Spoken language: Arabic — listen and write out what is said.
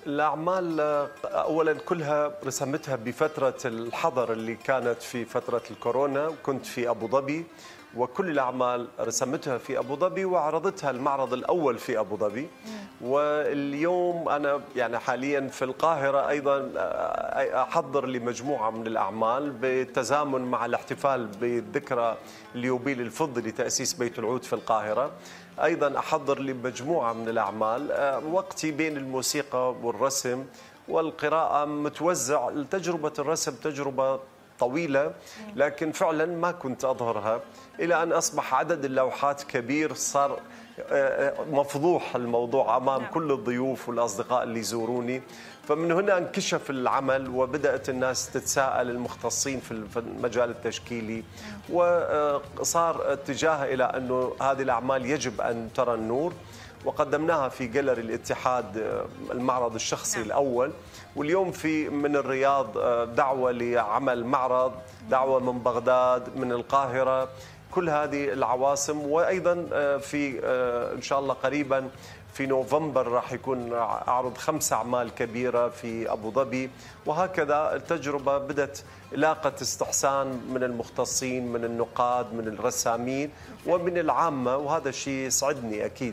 الأعمال أولا كلها رسمتها بفترة الحظر اللي كانت في فترة الكورونا، كنت في أبو ظبي، وكل الأعمال رسمتها في أبو ظبي وعرضتها المعرض الأول في أبو ظبي. واليوم أنا يعني حاليا في القاهرة أيضا أحضر لمجموعة من الأعمال بالتزامن مع الاحتفال بذكرى اليوبيل الفضي لتأسيس بيت العود في القاهرة. أيضا أحضر لمجموعة من الأعمال. وقتي بين الموسيقى والرسم والقراءة متوزع. تجربة الرسم تجربة طويلة، لكن فعلا ما كنت أظهرها إلى أن أصبح عدد اللوحات كبير، صار مفضوح الموضوع أمام كل الضيوف والأصدقاء اللي يزوروني. فمن هنا انكشف العمل وبدأت الناس تتساءل، المختصين في المجال التشكيلي، وصار اتجاه إلى أنه هذه الأعمال يجب أن ترى النور. وقدمناها في جاليري الاتحاد، المعرض الشخصي الأول. واليوم في من الرياض دعوة لعمل معرض، دعوة من بغداد، من القاهرة، كل هذه العواصم. وأيضا في إن شاء الله قريبا في نوفمبر راح يكون عرض 5 أعمال كبيرة في أبو ظبي. وهكذا التجربة بدت لاقت استحسان من المختصين، من النقاد، من الرسامين ومن العامة، وهذا الشيء يسعدني أكيد.